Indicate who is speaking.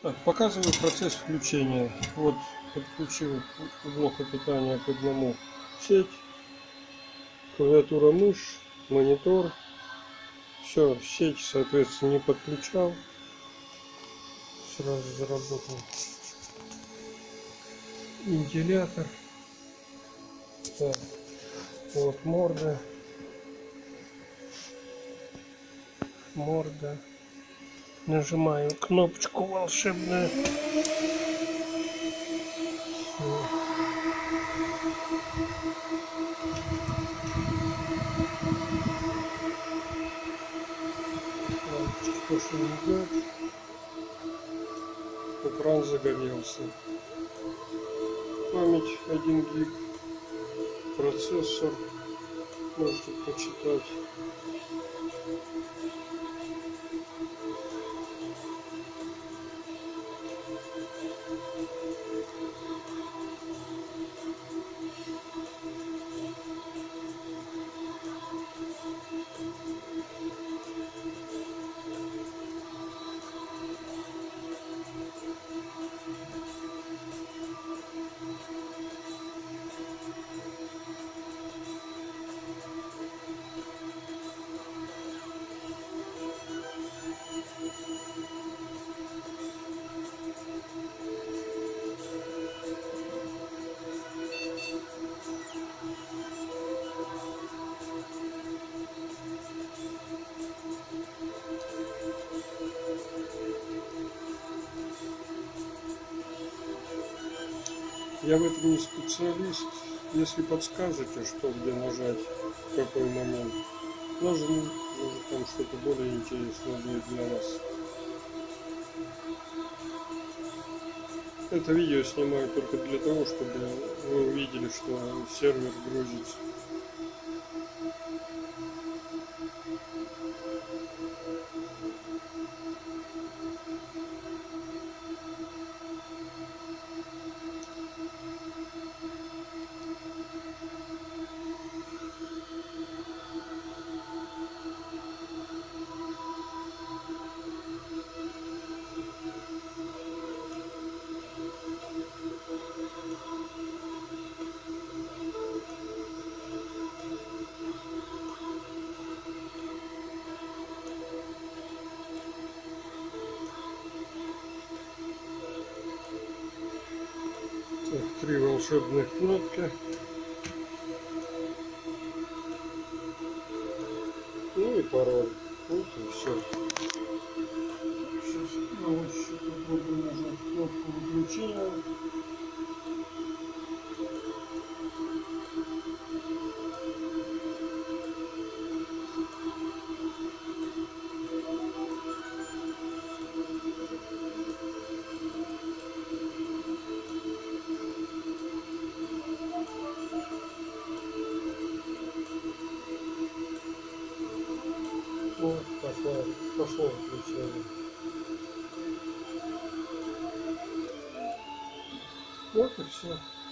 Speaker 1: Так, показываю процесс включения. Вот подключил блока питания к одному сеть, клавиатура, мышь, монитор. Все, сеть, соответственно, не подключал. Сразу заработал вентилятор. Так, вот морда. Нажимаю кнопочку волшебную. Все. Лампочка тоже не идет. Экран загорелся. Память 1 гиг. Процессор. Можете почитать. Я в этом не специалист. Если подскажете, что где нажать, в какой момент, нажму, может там что-то более интересное будет для вас. Это видео снимаю только для того, чтобы вы увидели, что сервер грузится. Так, 3 волшебных кнопки. Ну и пароль. Вот и все. Сейчас на ощупь попробую нажать кнопку выключения. Вот, пошло выключение. Вот и все.